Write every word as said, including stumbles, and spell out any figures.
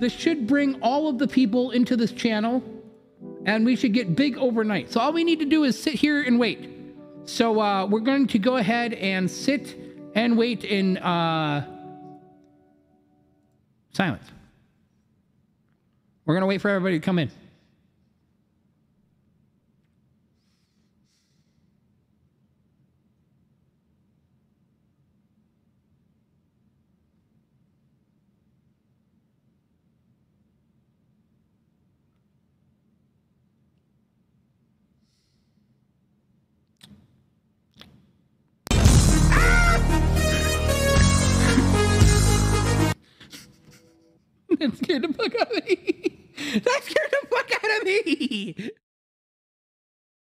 this should bring all of the people into this channel, and we should get big overnight. So all we need to do is sit here and wait. So uh, we're going to go ahead and sit and wait in uh, silence. We're going to wait for everybody to come in. That scared the fuck out of me. That scared the fuck out of me.